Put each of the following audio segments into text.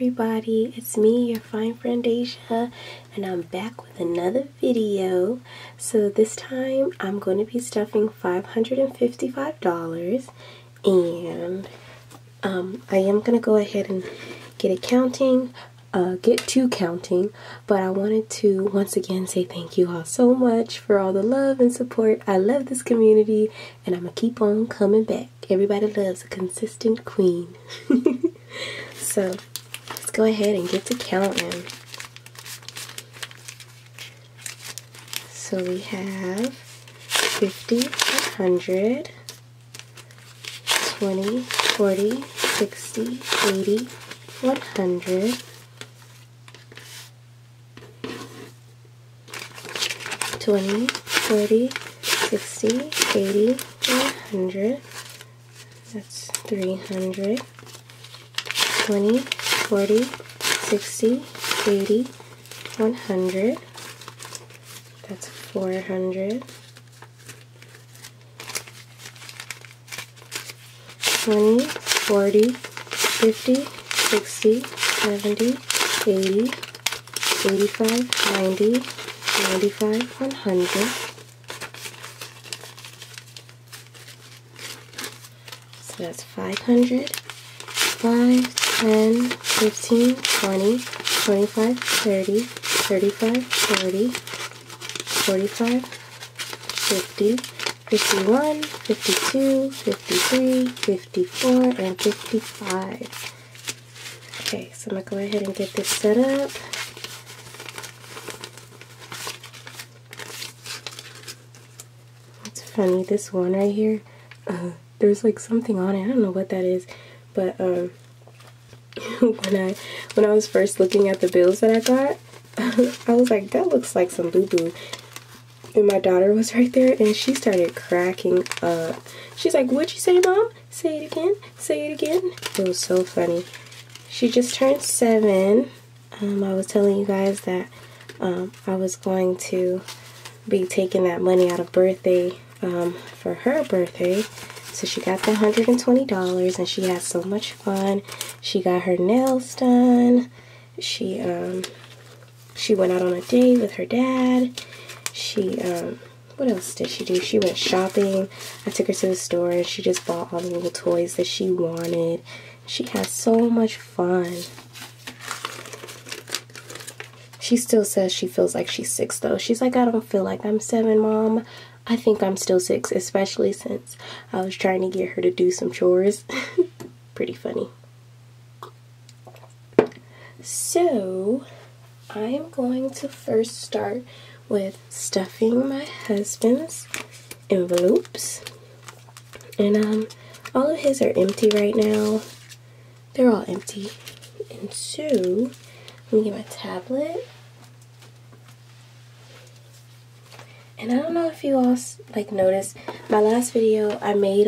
everybody, it's me, your fine friend Asia, and I'm back with another video. So this time I'm going to be stuffing $555, and I am going to go ahead and get to counting, but I wanted to once again say thank you all so much for all the love and support. I love this community, and I'm going to keep on coming back. Everybody loves a consistent queen. So let's go ahead and get to counting. So we have 50, 100, 20, 40, 60, 80, 100, 20, 40, 60, 80, 100. That's 300. 20, 40, 60, 80, 100. That's 400. 20, 40, 50, 60, 70, 80, 85, 90, 95, 100. So that's 500. 5, 10, 15, 20, 25, 30, 35, 40, 45, 50, 51, 52, 53, 54, and 55. Okay, so I'm going to go ahead and get this set up. It's funny, this one right here, there's like something on it. I don't know what that is. But when I was first looking at the bills that I got, I was like, that looks like some boo-boo. And my daughter was right there, and she started cracking up. She's like, what'd you say, Mom? Say it again. Say it again. It was so funny. She just turned 7. I was telling you guys that I was going to be taking that money out of birthday for her birthday. So she got the $120, and she had so much fun. She got her nails done. She went out on a date with her dad. What else did she do? She went shopping. I took her to the store, and she just bought all the little toys that she wanted. She had so much fun. She still says she feels like she's 6, though. She's like, I don't feel like I'm 7, Mom. I think I'm still 6, especially since I was trying to get her to do some chores. Pretty funny. So, I am going to first start with stuffing my husband's envelopes. And all of his are empty right now. They're all empty. And so, let me get my tablet. And I don't know if you all like noticed my last video. I made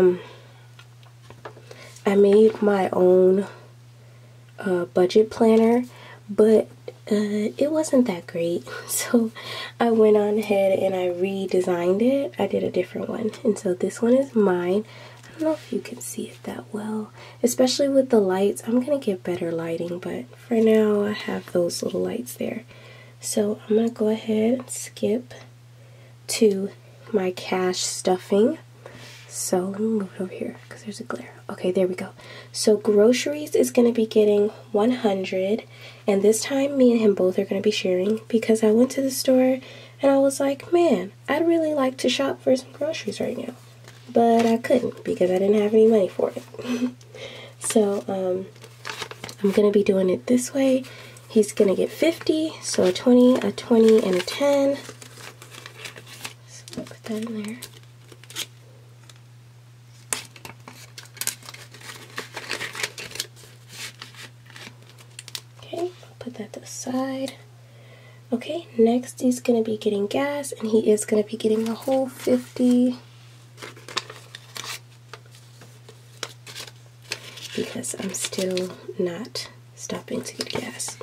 my own budget planner, but it wasn't that great. So I went on ahead and I redesigned it. I did a different one, and so this one is mine. I don't know if you can see it that well, especially with the lights. I'm gonna get better lighting, but for now I have those little lights there. So I'm gonna go ahead and skip to my cash stuffing. So let me move it over here because there's a glare. Okay, there we go. So groceries is going to be getting 100, and this time me and him both are going to be sharing, because I went to the store and I was like, man, I'd really like to shop for some groceries right now, but I couldn't because I didn't have any money for it. So I'm going to be doing it this way. He's going to get 50, so a 20, and a 10. I'll put that in there. Okay, I'll put that to the side. Okay, next he's going to be getting gas, and he is going to be getting a whole 50. Because I'm still not stopping to get gas.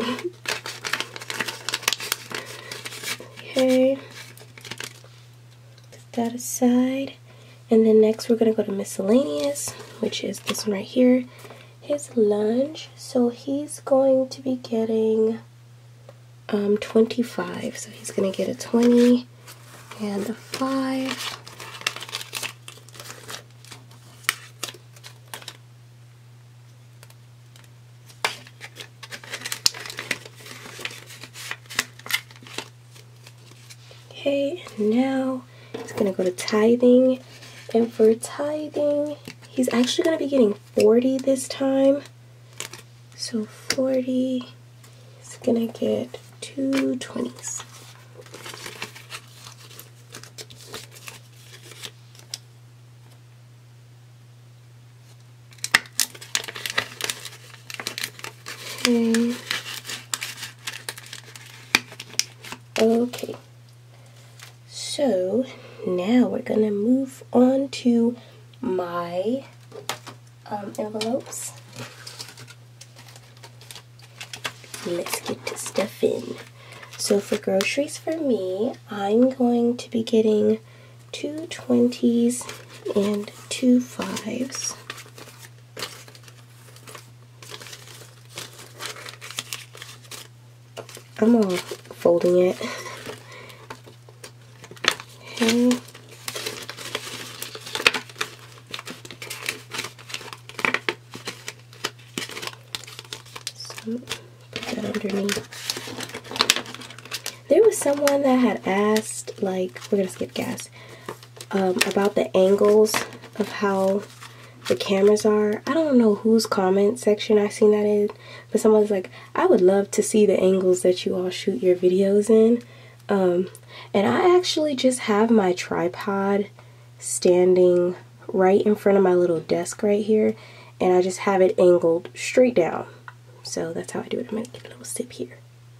Okay. That aside, and then next we're going to go to miscellaneous, which is this one right here. his lunch. So he's going to be getting 25. So he's gonna get a 20 and a 5. Okay, and now he's gonna go to tithing, and for tithing he's actually gonna be getting 40 this time. So 40, he's gonna get 2 20s. Okay. So now we're gonna move on to my envelopes. Let's get to stuffing. So for groceries for me, I'm going to be getting 2 20s and 2 5s. I'm all folding it. Okay. So put that underneath. There was someone that had asked, like, we're gonna skip gas, about the angles of how the cameras are. I don't know whose comment section I seen that in, but someone's like, I would love to see the angles that you all shoot your videos in. And I actually just have my tripod standing right in front of my little desk right here, and I just have it angled straight down. So that's how I do it. I'm gonna get a little sip here.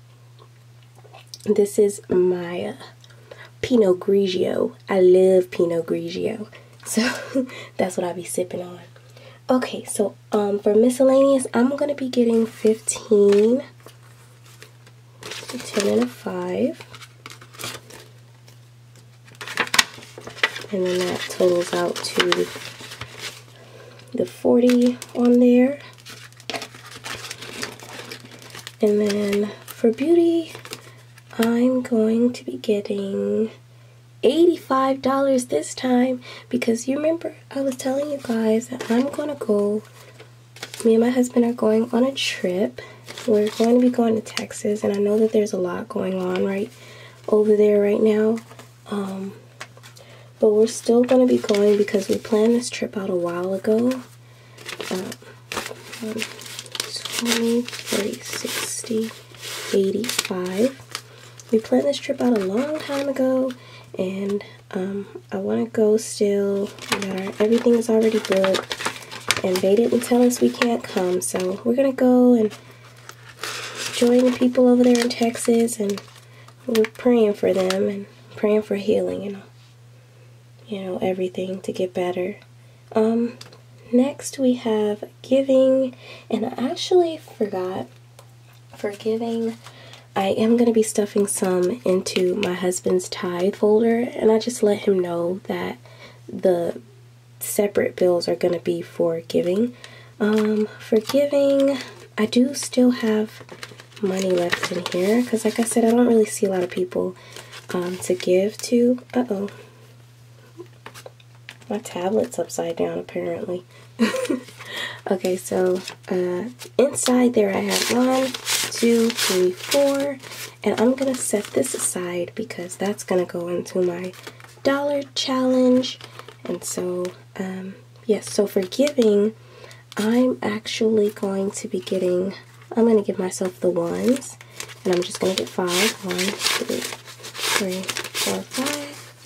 This is my Pinot Grigio. I love Pinot Grigio. So that's what I'll be sipping on. Okay, so for miscellaneous, I'm going to be getting 15, a 10 and a 5. And then that totals out to the 40 on there. And then for beauty, I'm going to be getting $85 this time, because you remember I was telling you guys that I'm gonna go, me and my husband are going on a trip. We're going to be going to Texas, and I know that there's a lot going on right over there right now, but we're still going to be going because we planned this trip out a while ago. 20, 40, 60, 85. We planned this trip out a long time ago, and I want to go still. Everything is already booked, and they didn't tell us we can't come, so we're gonna go and join the people over there in Texas, and we're praying for them and praying for healing, you know, everything to get better. Next we have giving, and I actually forgot, for giving I am going to be stuffing some into my husband's tithe folder, and I just let him know that the separate bills are going to be for giving. For giving, I do still have money left in here, because like I said, I don't really see a lot of people to give to. Uh-oh. My tablet's upside down, apparently. Okay, so inside there I have 1, 2, 3, 4, and I'm gonna set this aside because that's gonna go into my dollar challenge. And so yes, so for giving, I'm actually going to be getting, I'm gonna give myself the ones, and I'm just gonna get 5. 1, 2, 3, 4, 5.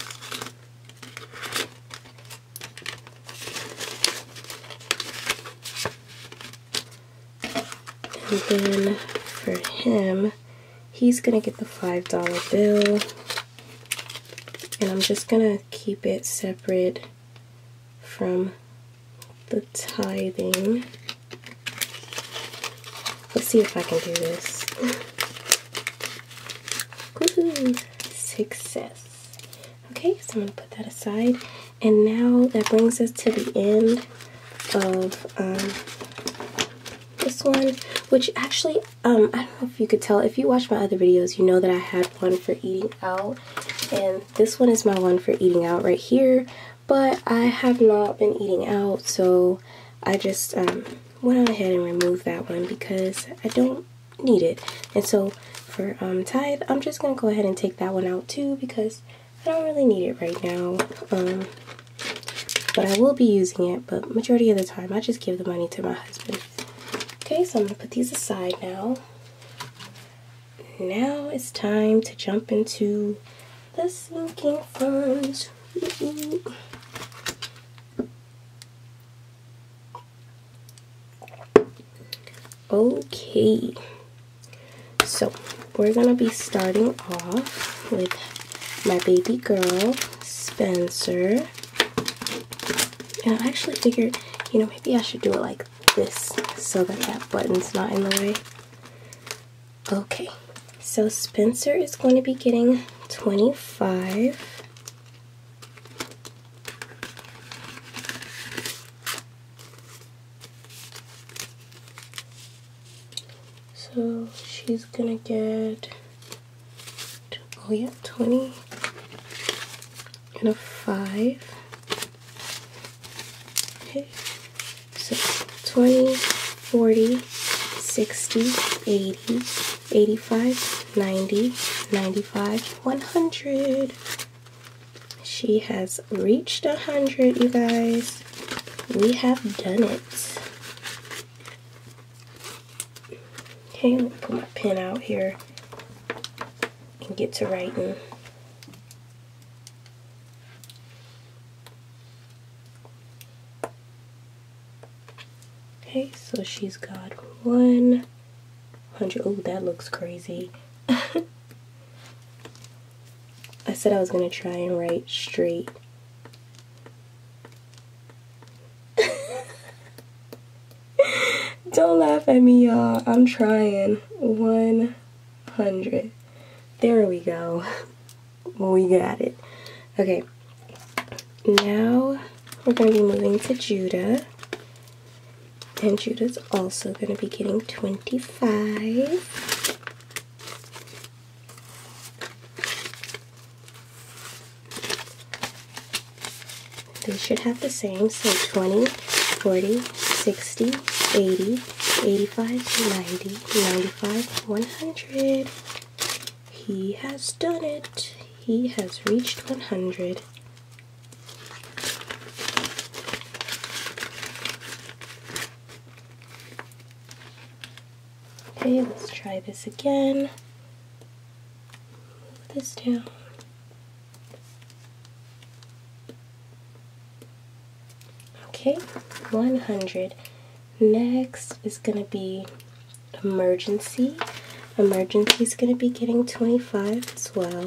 And then for him, he's gonna get the $5 bill, and I'm just gonna keep it separate from the tithing. Let's see if I can do this. Woohoo! Success. Okay, so I'm gonna put that aside, and now that brings us to the end of this one, which actually, I don't know if you could tell. If you watch my other videos, you know that I had one for eating out. And this one is my one for eating out right here. But I have not been eating out, so I just went on ahead and removed that one because I don't need it. And so for Tithe, I'm just going to go ahead and take that one out too because I don't really need it right now. But I will be using it, but majority of the time I just give the money to my husband. Okay, so I'm going to put these aside now. Now it's time to jump into the sinking funds. Okay, so we're going to be starting off with my baby girl, Spencer. And I actually figured, you know, maybe I should do it like this so that that button's not in the way. Okay, so Spencer is going to be getting 25. So she's gonna get, oh yeah, 20 and a 5. Okay, so 20, 40, 60, 80, 85, 90, 95, 100. She has reached 100, you guys. We have done it. Okay, let me put my pen out here and get to writing. Okay, so she's got 100. Oh, that looks crazy. I said I was going to try and write straight. Don't laugh at me, y'all. I'm trying. 100. There we go. We got it. Okay. Now we're going to be moving to Judah. And Judah's also going to be getting 25. They should have the same, so 20, 40, 60, 80, 85, 90, 95, 100. He has done it. He has reached 100. Okay, let's try this again. Move this down. Okay, 100. Next is going to be emergency. Emergency is going to be getting 25 as well.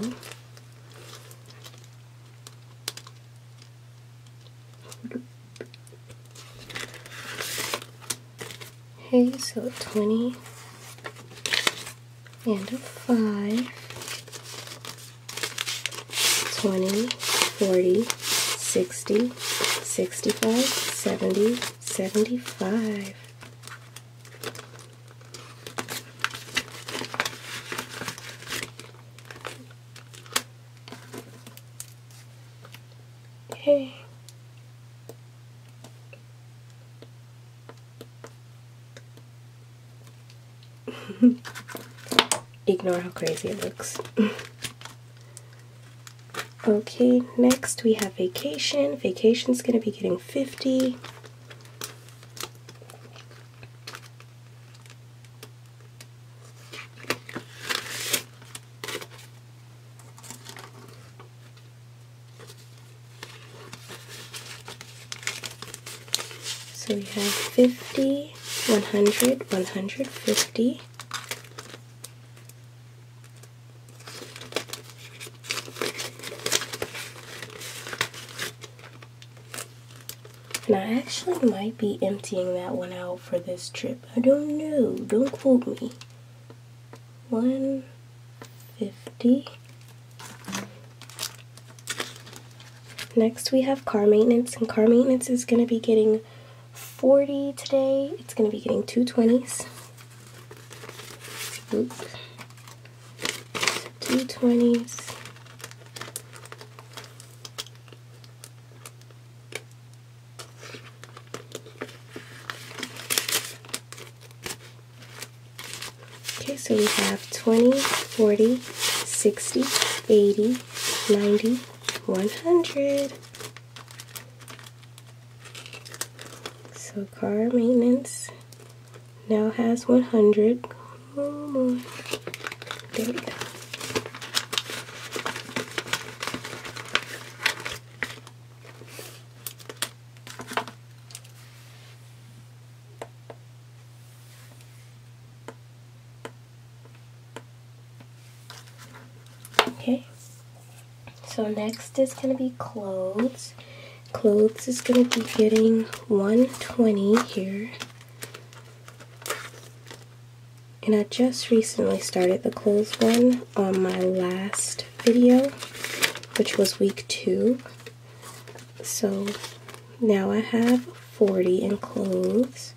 Okay, so 20 and a 5. 20, 40, 60, 65, 70, 75. Okay. Ignore how crazy it looks. Okay, next we have vacation. Vacation's going to be getting 50. So we have 50, 100, 150. And I actually might be emptying that one out for this trip. I don't know. Don't quote me. 150. Next we have car maintenance. And car maintenance is going to be getting 40 today. It's going to be getting 2 20s. Oops. 2 20s. Okay, so we have 20, 40, 60, 80, 90, 100. So car maintenance now has 100. Come on. There we go. Okay, so next is going to be clothes. Clothes is going to be getting 120 here. And I just recently started the clothes one on my last video, which was week 2. So now I have 40 in clothes.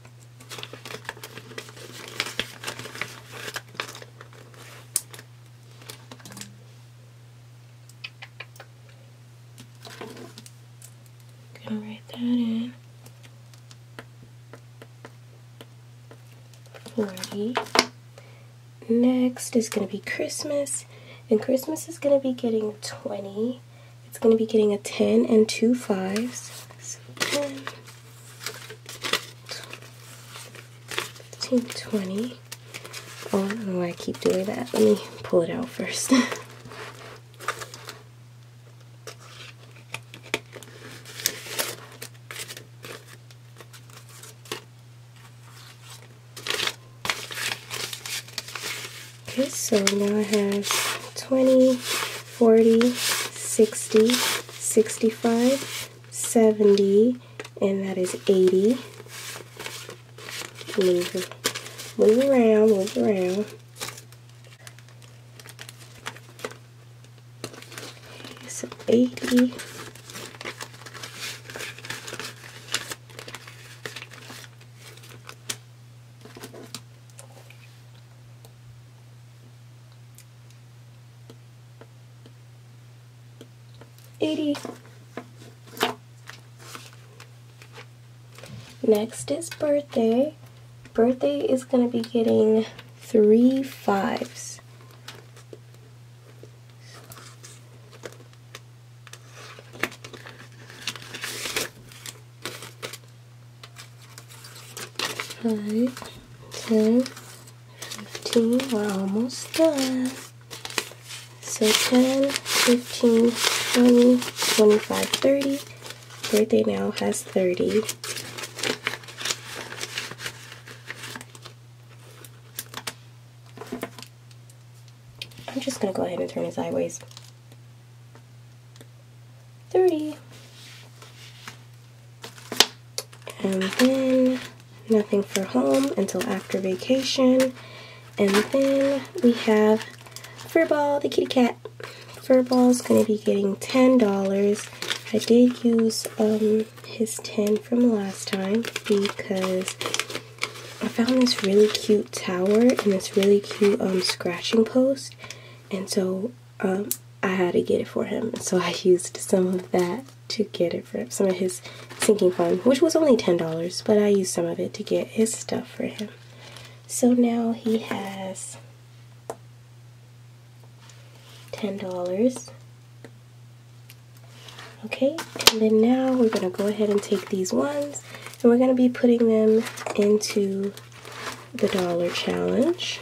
Gonna write that in. 40. Next is going to be Christmas, and Christmas is going to be getting 20. It's going to be getting a 10 and 2 5s. So 10, 15, 20. Oh, I don't know why I keep doing that. Let me pull it out first. Okay, so now I have 20, 40, 60, 65, 70, and that is 80. Move around, move around. Okay, so 80. Next is birthday. Birthday is going to be getting 3 5s. Five, 10, 15, we're almost done. So 10, 15, 20, 25, 30. Birthday now has 30. I'm just going to go ahead and turn it sideways. 30. And then nothing for home until after vacation. And then we have Furball, the kitty cat. Furball's going to be getting $10. I did use his 10 from last time because I found this really cute tower and this really cute scratching post, and so I had to get it for him. So I used some of that to get it for him, some of his sinking fund, which was only $10, but I used some of it to get his stuff for him. So now he has $10. Okay, and then now we're going to go ahead and take these ones and we're going to be putting them into the dollar challenge.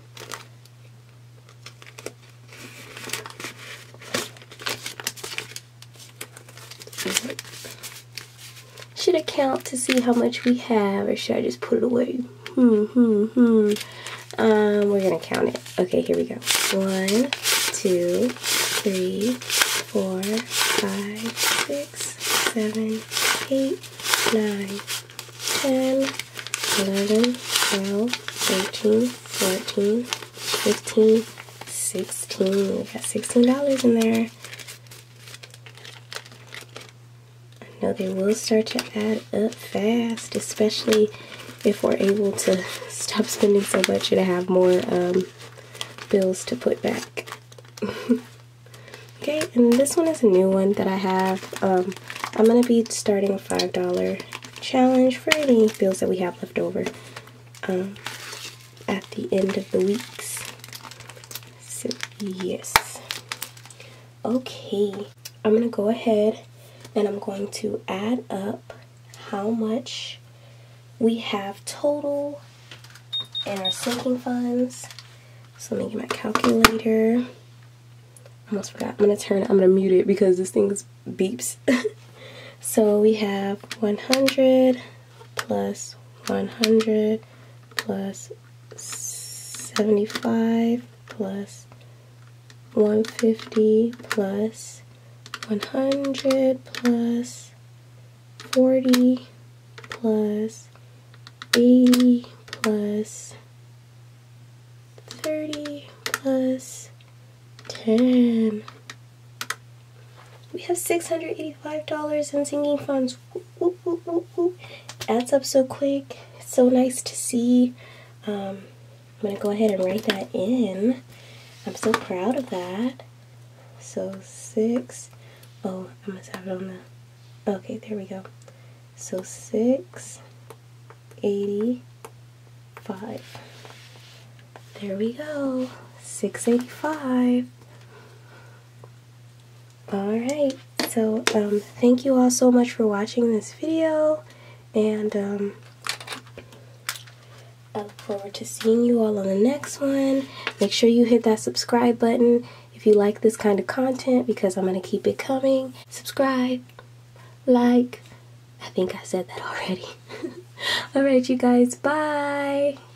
Should I count to see how much we have, or should I just put it away? We're gonna count it. Okay, here we go. 1, 2, 3, 4, 5, 6, 7, 8, 9, 10, 11, 12, 13, 14, 15, 16. We got $16 in there. know they will start to add up fast, especially if we're able to stop spending so much and have more bills to put back. Okay, and this one is a new one that I have. I'm going to be starting a $5 challenge for any bills that we have left over at the end of the weeks. So, yes. Okay, I'm going to go ahead and I'm going to add up how much we have total in our sinking funds. So let me get my calculator. Almost forgot. I'm gonna mute it because this thing beeps. So we have 100 plus 100 plus 75 plus 150 plus 100 plus 40 plus 80 plus 30 plus 10. We have $685 in sinking funds. Whoop, whoop, whoop, whoop. Adds up so quick. It's so nice to see. I'm gonna go ahead and write that in. I'm so proud of that. So oh, I must have it on the, okay, there we go. So 685. There we go. 685. Alright, so thank you all so much for watching this video, and I look forward to seeing you all on the next one. Make sure you hit that subscribe button if you like this kind of content, because I'm going to keep it coming. Subscribe, like, I think I said that already. Alright, you guys, bye!